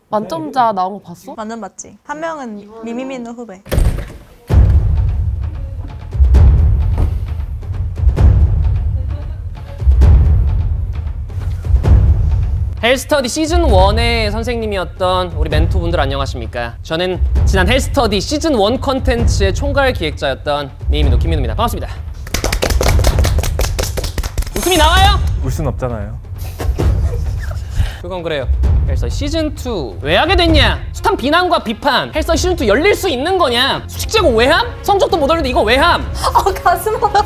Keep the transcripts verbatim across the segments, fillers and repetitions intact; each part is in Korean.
만점자 나온 거 봤어? 완전 맞지. 한 명은 미미미노 후배. 헬스터디 시즌 원의 선생님이었던 우리 멘토분들 안녕하십니까? 저는 지난 헬스터디 시즌 원 컨텐츠의 총괄 기획자였던 미미노 김민우입니다. 반갑습니다. 웃음이 나와요? 울 순 없잖아요. 그건 그래요. 헬스터디 시즌 투 왜 하게 됐냐? 숱한 비난과 비판. 헬스터디 시즌 투 열릴 수 있는 거냐? 수직 제고 왜 함? 성적도 못 올리는데 이거 왜 함? 어, 가슴 아파.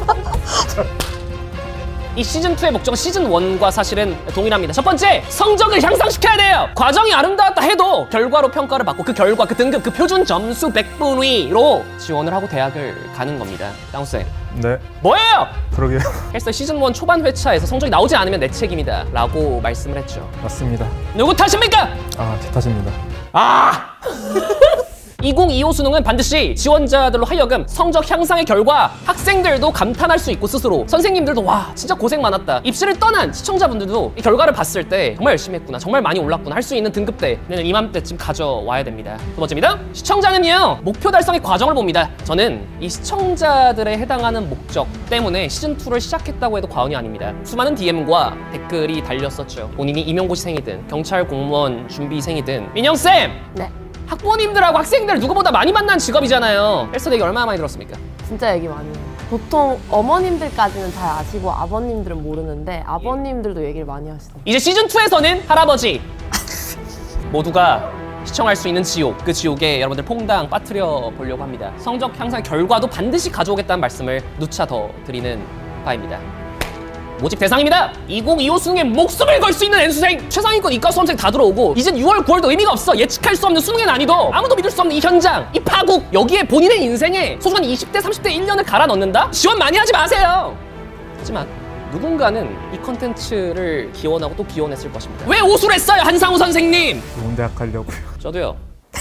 이 시즌 투의 목적은 시즌 원과 사실은 동일합니다. 첫 번째, 성적을 향상시켜야 돼요. 과정이 아름다웠다 해도 결과로 평가를 받고 그 결과, 그 등급, 그 표준 점수 백 분 위로 지원을 하고 대학을 가는 겁니다. 땅우쌤. 네. 뭐예요? 그러게요. 헬스터디 시즌 원 초반 회차에서 성적이 나오지 않으면 내 책임이다 라고 말씀을 했죠. 맞습니다. 누구 탓입니까? 아, 제 탓입니다. 아! 이천이십오 수능은 반드시 지원자들로 하여금 성적 향상의 결과 학생들도 감탄할 수 있고 스스로 선생님들도 와 진짜 고생 많았다 입시를 떠난 시청자분들도 이 결과를 봤을 때 정말 열심히 했구나 정말 많이 올랐구나 할 수 있는 등급대 내년 이맘때쯤 가져와야 됩니다. 두 번째입니다. 시청자는요 목표 달성의 과정을 봅니다. 저는 이 시청자들에 해당하는 목적 때문에 시즌 투를 시작했다고 해도 과언이 아닙니다. 수많은 디엠과 댓글이 달렸었죠. 본인이 임용고시생이든 경찰 공무원 준비생이든 민영쌤! 네. 학부모님들하고 학생들 누구보다 많이 만난 직업이잖아요. 헬스터디 얘기 얼마나 많이 들었습니까? 진짜 얘기 많이 해요. 보통 어머님들까지는 잘 아시고 아버님들은 모르는데 아버님들도 얘기를 많이 하시더라고요. 이제 시즌 투에서는 할아버지 모두가 시청할 수 있는 지옥, 그 지옥에 여러분들 퐁당 빠뜨려 보려고 합니다. 성적 향상 결과도 반드시 가져오겠다는 말씀을 누차 더 드리는 바입니다. 모집 대상입니다. 이천이십오 수능에 목숨을 걸 수 있는 N수생, 최상위권 이과 수험생 다 들어오고 이젠 유월, 구월도 의미가 없어. 예측할 수 없는 수능의 난이도, 아무도 믿을 수 없는 이 현장, 이 파국, 여기에 본인의 인생에 소중한 이십 대, 삼십 대 일 년을 갈아 넣는다? 지원 많이 하지 마세요. 하지만 누군가는 이 컨텐츠를 기원하고 또 기원했을 것입니다. 왜 오수를 했어요, 한상우 선생님? 좋은 대학 가려고요. 저도요.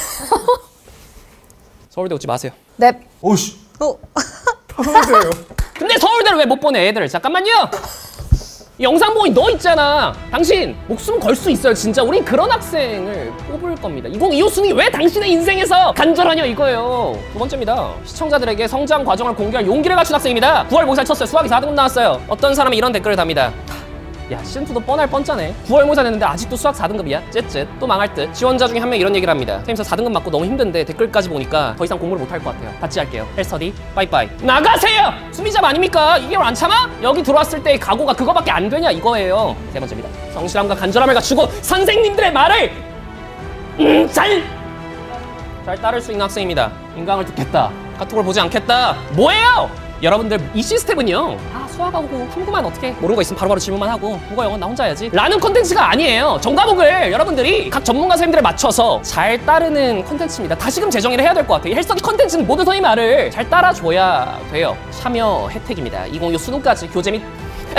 서울대 오지 마세요. 넵. 오씨. 어. 서울대요. 근데 서울대를 왜 못 보내 애들? 잠깐만요. 이 영상 보니 너 있잖아. 당신 목숨 걸 수 있어요 진짜. 우린 그런 학생을 뽑을 겁니다. 이천이십오 수능이 왜 당신의 인생에서 간절하냐 이거예요. 두 번째입니다. 시청자들에게 성장 과정을 공개할 용기를 갖춘 학생입니다. 구월 모의사를 쳤어요. 수학이 사 등급 나왔어요. 어떤 사람이 이런 댓글을 답니다. 야 시즌 투도 뻔할 뻔짜네. 구월 모의사 됐는데 아직도 수학 사 등급이야? 쯧쯧. 또 망할 듯. 지원자 중에 한 명 이런 얘기를 합니다. 선생님 저 사 등급 맞고 너무 힘든데 댓글까지 보니까 더 이상 공부를 못할 것 같아요. 같이 할게요. 헬스터디 빠이빠이. 나가세요! 수미잡 아닙니까? 이 개월 안 참아? 여기 들어왔을 때의 각오가 그거밖에 안 되냐 이거예요. 세 번째입니다. 성실함과 간절함을 갖추고 선생님들의 말을 음, 잘! 잘 따를 수 있는 학생입니다. 인강을 듣겠다. 카톡을 보지 않겠다. 뭐예요? 여러분들 이 시스템은요 아 수학하고 탐구만 어떻게 모르고 있으면 바로바로 질문만 하고 국어 영어 나 혼자 해야지 라는 콘텐츠가 아니에요. 전과목을 여러분들이 각 전문가 선생님들에 맞춰서 잘 따르는 콘텐츠입니다. 다시금 재정의를 해야 될 것 같아요. 이 헬스터디 콘텐츠는 모든 선생님 말을 잘 따라줘야 돼요. 참여 혜택입니다. 이천이십오 수능까지 교재 및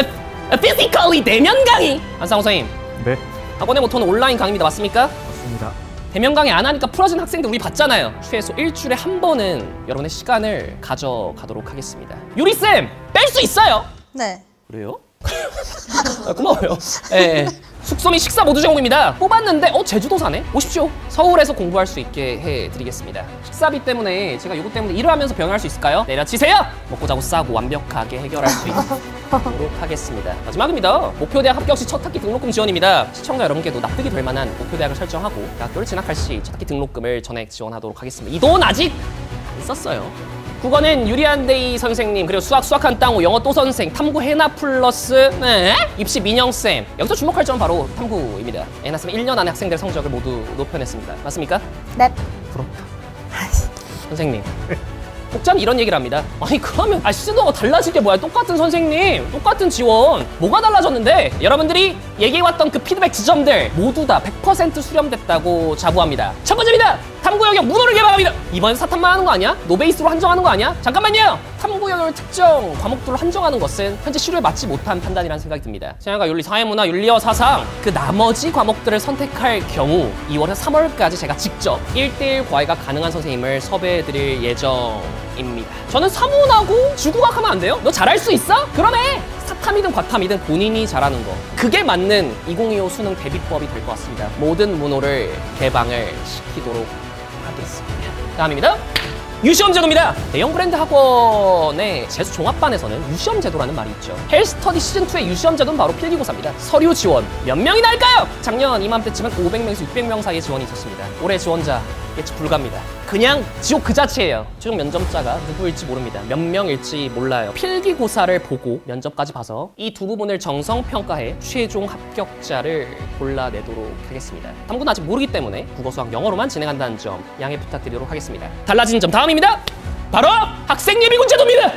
피지컬리 대면 강의. 한상호 선생님. 네. 학원의 모토는 온라인 강의입니다. 맞습니까? 맞습니다. 대면 강의 안 하니까 풀어진 학생들 우리 봤잖아요. 최소 일주일에 한 번은 여러분의 시간을 가져가도록 하겠습니다. 유리쌤! 뺄 수 있어요! 네. 그래요? 아, 고마워요. 예, 숙소 및 식사 모두 제공입니다. 뽑았는데 어 제주도사네? 오십시오. 서울에서 공부할 수 있게 해드리겠습니다. 식사비 때문에 제가 요거 때문에 일을 하면서 변할 수 있을까요? 내려치세요! 먹고 자고 싸고 완벽하게 해결할 수 있도록 하겠습니다. 마지막입니다. 목표대학 합격 시 첫 학기 등록금 지원입니다. 시청자 여러분께도 납득이 될 만한 목표대학을 설정하고 대학교를 진학할 시 첫 학기 등록금을 전액 지원하도록 하겠습니다. 이 돈 아직 안 썼어요. 국어는 유리한데이 선생님, 그리고 수학 수학한 땅우, 영어 또 선생, 탐구 해나 플러스 네? 입시 민영쌤. 여기서 주목할 점은 바로 탐구입니다. 에나쌤은 일 년 안에 학생들의 성적을 모두 높여냈습니다. 맞습니까? 넵. 부럽다. 선생님. 혹자는 이런 얘기를 합니다. 아니 그러면 아 시즌도가 달라질 게 뭐야. 똑같은 선생님, 똑같은 지원. 뭐가 달라졌는데? 여러분들이 얘기해왔던 그 피드백 지점들 모두 다 백 퍼센트 수렴됐다고 자부합니다. 첫 번째입니다. 탐구 영역 문호를 개방합니다. 이번에 사탐만 하는 거 아니야? 노베이스로 한정하는 거 아니야? 잠깐만요. 탐구 영역을 특정 과목들로 한정하는 것은 현재 시류에 맞지 못한 판단이라는 생각이 듭니다. 생활과 윤리, 사회문화, 윤리와 사상 그 나머지 과목들을 선택할 경우 이월에서 삼월까지 제가 직접 일 대일 과외가 가능한 선생님을 섭외해드릴 예정 입니다. 저는 사문하고 주구각하면 안 돼요? 너 잘할 수 있어? 그러네! 사탐이든 과탐이든 본인이 잘하는 거. 그게 맞는 이천이십오 수능 대비법이 될 것 같습니다. 모든 문호를 개방을 시키도록 하겠습니다. 다음입니다. 유시험 제도입니다. 대형 브랜드 학원의 재수 종합반에서는 유시험 제도라는 말이 있죠. 헬스터디 시즌이의 유시험 제도는 바로 필기고사입니다. 서류 지원 몇 명이나 할까요? 작년 이맘때쯤은 오백 명에서 육백 명 사이의 지원이 있었습니다. 올해 지원자 예측 불가입니다. 그냥 지옥 그 자체예요. 최종 면접자가 누구일지 모릅니다. 몇 명일지 몰라요. 필기고사를 보고 면접까지 봐서 이 두 부분을 정성평가해 최종 합격자를 골라내도록 하겠습니다. 탐구는 아직 모르기 때문에 국어, 수학, 영어로만 진행한다는 점 양해 부탁드리도록 하겠습니다. 달라진 점 다음입니다. 바로 학생 예비군 제도입니다.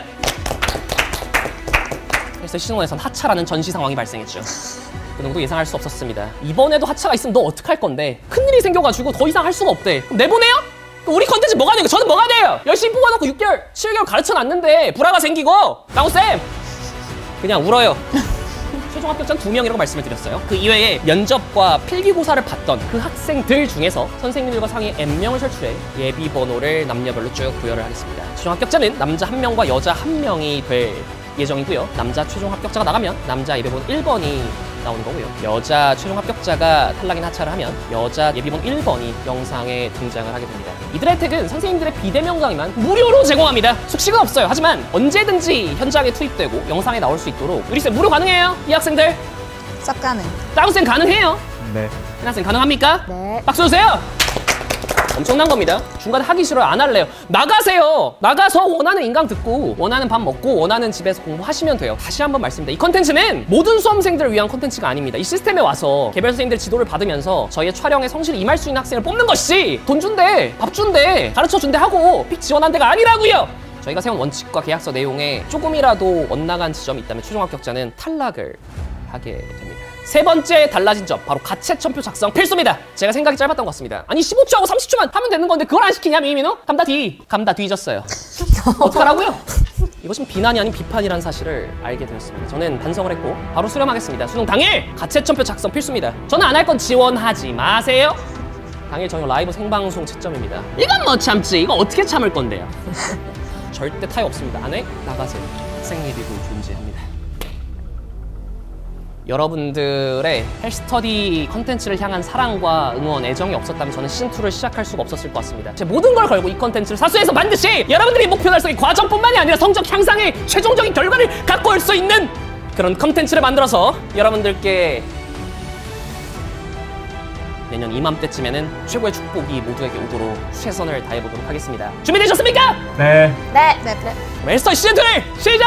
그래서 시즌원에선 하차라는 전시 상황이 발생했죠. 그 정도 예상할 수 없었습니다. 이번에도 하차가 있으면 너 어떡할 건데? 큰일이 생겨가지고 더 이상 할 수가 없대. 그럼 내보내요? 그럼 우리 컨텐츠 뭐가 되고 저는 뭐가 돼요? 열심히 뽑아놓고 육 개월, 칠 개월 가르쳐놨는데 불화가 생기고 강호쌤! 그냥 울어요. 최종 합격자는 두 명이라고 말씀을 드렸어요. 그 이외에 면접과 필기고사를 봤던 그 학생들 중에서 선생님들과 상의 엠명을 설치해 예비 번호를 남녀별로 쭉 부여를 하겠습니다. 최종 합격자는 남자 한 명과 여자 한 명이 될 예정이고요. 남자 최종 합격자가 나가면 남자 예비번 일 번이 나오는 거고요. 여자 최종 합격자가 탈락이나 하차를 하면 여자 예비번 일 번이 영상에 등장을 하게 됩니다. 이들의 혜택은 선생님들의 비대면 강의만 무료로 제공합니다. 숙식은 없어요. 하지만 언제든지 현장에 투입되고 영상에 나올 수 있도록 유리쌤 무료 가능해요? 이 학생들? 쌉 가능. 다운쌤 가능해요? 네. 해나쌤 가능합니까? 네. 박수 주세요! 엄청난 겁니다. 중간에 하기 싫어요. 안 할래요. 나가세요. 나가서 원하는 인강 듣고 원하는 밥 먹고 원하는 집에서 공부하시면 돼요. 다시 한번 말씀드립니다. 이 컨텐츠는 모든 수험생들을 위한 컨텐츠가 아닙니다. 이 시스템에 와서 개별 선생님들 지도를 받으면서 저희의 촬영에 성실히 임할 수 있는 학생을 뽑는 것이지 돈 준대, 밥 준대, 가르쳐 준대 하고 픽 지원한 데가 아니라고요. 저희가 세운 원칙과 계약서 내용에 조금이라도 엇나간 지점이 있다면 최종 합격자는 탈락을 하게 됩니다. 세 번째 달라진 점, 바로 가채점표 작성 필수입니다. 제가 생각이 짧았던 것 같습니다. 아니 십오 초하고 삼십 초만 하면 되는 건데 그걸 안 시키냐 미미노? 감다 뒤, 감다 뒤졌어요. 어떡하라고요? 이것은 비난이 아닌 비판이라는 사실을 알게 되었습니다. 저는 반성을 했고 바로 수렴하겠습니다. 수능 당일 가채점표 작성 필수입니다. 저는 안 할 건 지원하지 마세요. 당일 저녁 라이브 생방송 채점입니다. 이건 뭐 참지, 이거 어떻게 참을 건데요? 절대 타협 없습니다. 안 해? 나가세요. 학생 예비군 존재합니다. 여러분들의 헬스터디 컨텐츠를 향한 사랑과 응원, 애정이 없었다면 저는 시즌이를 시작할 수가 없었을 것 같습니다. 제 모든 걸 걸고 이 컨텐츠를 사수해서 반드시 여러분들이 목표 달성의 과정뿐만이 아니라 성적 향상의 최종적인 결과를 갖고 올 수 있는 그런 컨텐츠를 만들어서 여러분들께 내년 이맘때쯤에는 최고의 축복이 모두에게 오도록 최선을 다해보도록 하겠습니다. 준비되셨습니까? 네. 네. 네. 네. 헬스터디 시즌이를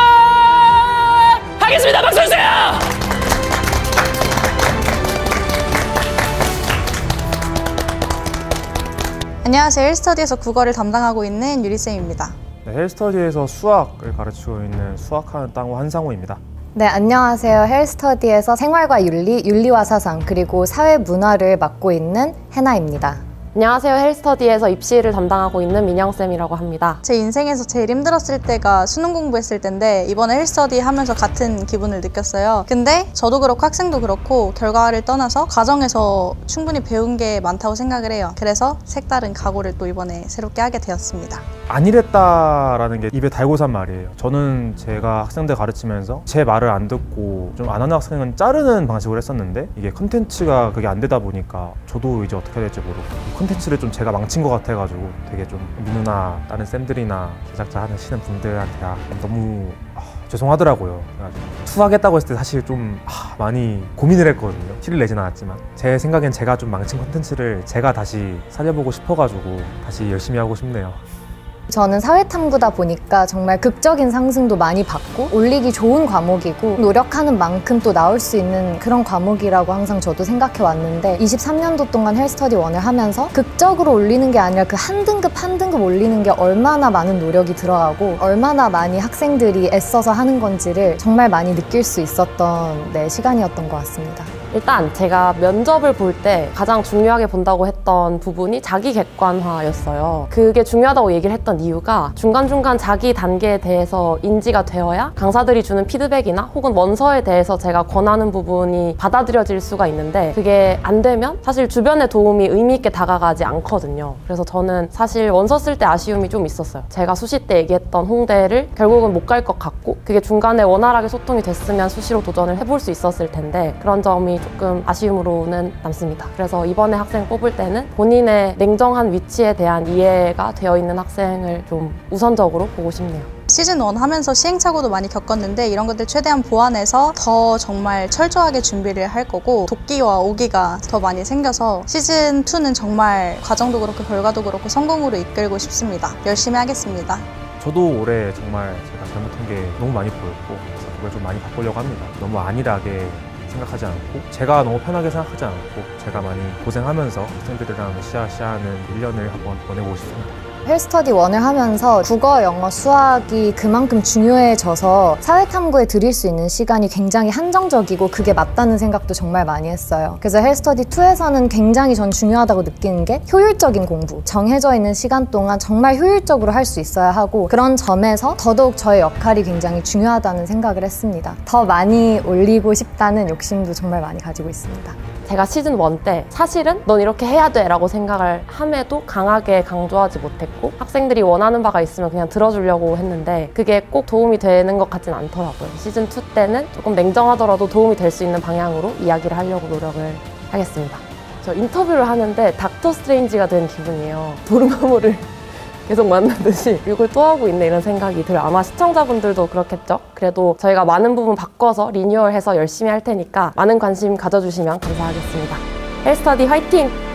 시작하겠습니다. 박수 주세요! 안녕하세요. 헬스터디에서 국어를 담당하고 있는 유리쌤입니다. 네, 헬스터디에서 수학을 가르치고 있는 수학하는 땅호 한상호입니다. 네, 안녕하세요. 헬스터디에서 생활과 윤리, 윤리와 사상, 그리고 사회 문화를 맡고 있는 해나입니다. 안녕하세요. 헬스터디에서 입시를 담당하고 있는 민영쌤이라고 합니다. 제 인생에서 제일 힘들었을 때가 수능 공부했을 때인데 이번에 헬스터디 하면서 같은 기분을 느꼈어요. 근데 저도 그렇고 학생도 그렇고 결과를 떠나서 과정에서 충분히 배운 게 많다고 생각을 해요. 그래서 색다른 각오를 또 이번에 새롭게 하게 되었습니다. 안 이랬다라는 게 입에 달고 산 말이에요. 저는 제가 학생들 가르치면서 제 말을 안 듣고 좀 안 하는 학생은 자르는 방식으로 했었는데 이게 컨텐츠가 그게 안 되다 보니까 저도 이제 어떻게 해야 될지 모르고 컨텐츠를 좀 제가 망친 것 같아가지고 되게 좀 민우나 다른 쌤들이나 제작자 하시는 분들한테 너무 아, 죄송하더라고요. 그래가지고 수학했다고 했을 때 사실 좀 아, 많이 고민을 했거든요. 티를 내진 않았지만 제 생각엔 제가 좀 망친 컨텐츠를 제가 다시 살려보고 싶어가지고 다시 열심히 하고 싶네요. 저는 사회탐구다 보니까 정말 극적인 상승도 많이 받고 올리기 좋은 과목이고 노력하는 만큼 또 나올 수 있는 그런 과목이라고 항상 저도 생각해 왔는데 이십삼 년도 동안 헬스터디 원을 하면서 극적으로 올리는 게 아니라 그 한 등급 한 등급 올리는 게 얼마나 많은 노력이 들어가고 얼마나 많이 학생들이 애써서 하는 건지를 정말 많이 느낄 수 있었던 네, 시간이었던 것 같습니다. 일단 제가 면접을 볼 때 가장 중요하게 본다고 했던 부분이 자기 객관화였어요. 그게 중요하다고 얘기를 했던 이유가 중간중간 자기 단계에 대해서 인지가 되어야 강사들이 주는 피드백이나 혹은 원서에 대해서 제가 권하는 부분이 받아들여질 수가 있는데 그게 안 되면 사실 주변의 도움이 의미 있게 다가가지 않거든요. 그래서 저는 사실 원서 쓸 때 아쉬움이 좀 있었어요. 제가 수시 때 얘기했던 홍대를 결국은 못 갈 것 같고 그게 중간에 원활하게 소통이 됐으면 수시로 도전을 해볼 수 있었을 텐데 그런 점이 조금 아쉬움으로는 남습니다. 그래서 이번에 학생 뽑을 때는 본인의 냉정한 위치에 대한 이해가 되어 있는 학생을 좀 우선적으로 보고 싶네요. 시즌 원 하면서 시행착오도 많이 겪었는데 이런 것들 최대한 보완해서 더 정말 철저하게 준비를 할 거고 도끼와 오기가 더 많이 생겨서 시즌 투는 정말 과정도 그렇고 결과도 그렇고 성공으로 이끌고 싶습니다. 열심히 하겠습니다. 저도 올해 정말 제가 잘못한 게 너무 많이 보였고 그래서 그걸 좀 많이 바꾸려고 합니다. 너무 안일하게 생각하지 않고 제가 너무 편하게 생각하지 않고 제가 많이 고생하면서 학생들이랑 으쌰으쌰하는 일 년을 한번 보내고 싶습니다. 헬스터디 원을 하면서 국어, 영어, 수학이 그만큼 중요해져서 사회탐구에 들일 수 있는 시간이 굉장히 한정적이고 그게 맞다는 생각도 정말 많이 했어요. 그래서 헬스터디 투에서는 굉장히 전 중요하다고 느끼는 게 효율적인 공부. 정해져 있는 시간 동안 정말 효율적으로 할 수 있어야 하고 그런 점에서 더더욱 저의 역할이 굉장히 중요하다는 생각을 했습니다. 더 많이 올리고 싶다는 욕심도 정말 많이 가지고 있습니다. 제가 시즌 원 때 사실은 넌 이렇게 해야 돼 라고 생각을 함에도 강하게 강조하지 못했고 학생들이 원하는 바가 있으면 그냥 들어주려고 했는데 그게 꼭 도움이 되는 것 같진 않더라고요. 시즌 투 때는 조금 냉정하더라도 도움이 될 수 있는 방향으로 이야기를 하려고 노력을 하겠습니다. 저 인터뷰를 하는데 닥터 스트레인지가 된 기분이에요. 도르마무를 계속 만나듯이 이걸 또 하고 있네 이런 생각이 들어요. 아마 시청자분들도 그렇겠죠? 그래도 저희가 많은 부분 바꿔서 리뉴얼해서 열심히 할 테니까 많은 관심 가져주시면 감사하겠습니다. 헬스터디 화이팅!